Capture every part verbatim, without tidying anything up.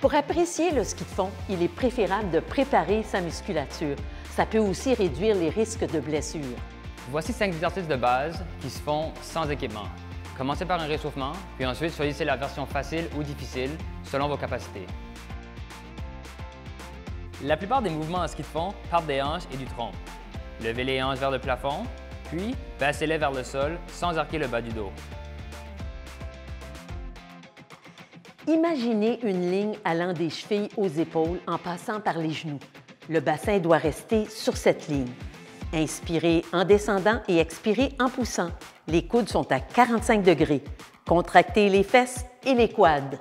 Pour apprécier le ski de fond, il est préférable de préparer sa musculature. Ça peut aussi réduire les risques de blessures. Voici cinq exercices de base qui se font sans équipement. Commencez par un réchauffement, puis ensuite choisissez la version facile ou difficile selon vos capacités. La plupart des mouvements en ski de fond partent des hanches et du tronc. Levez les hanches vers le plafond, puis passez-les vers le sol sans arquer le bas du dos. Imaginez une ligne allant des chevilles aux épaules en passant par les genoux. Le bassin doit rester sur cette ligne. Inspirez en descendant et expirez en poussant. Les coudes sont à quarante-cinq degrés. Contractez les fesses et les quads.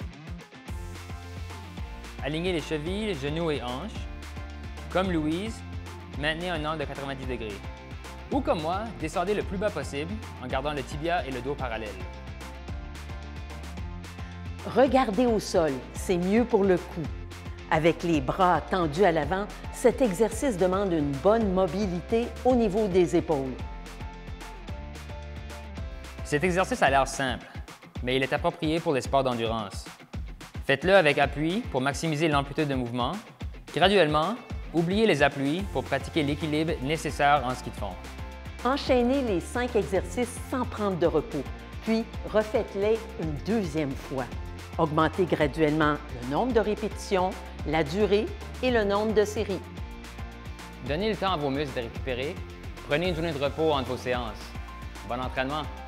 Alignez les chevilles, genoux et hanches. Comme Louise, maintenez un angle de quatre-vingt-dix degrés. Ou comme moi, descendez le plus bas possible en gardant le tibia et le dos parallèles. Regardez au sol, c'est mieux pour le cou. Avec les bras tendus à l'avant, cet exercice demande une bonne mobilité au niveau des épaules. Cet exercice a l'air simple, mais il est approprié pour les sports d'endurance. Faites-le avec appui pour maximiser l'amplitude de mouvement. Graduellement, oubliez les appuis pour pratiquer l'équilibre nécessaire en ski de fond. Enchaînez les cinq exercices sans prendre de repos, puis refaites-les une deuxième fois. Augmentez graduellement le nombre de répétitions, la durée et le nombre de séries. Donnez le temps à vos muscles de récupérer. Prenez une journée de repos entre vos séances. Bon entraînement!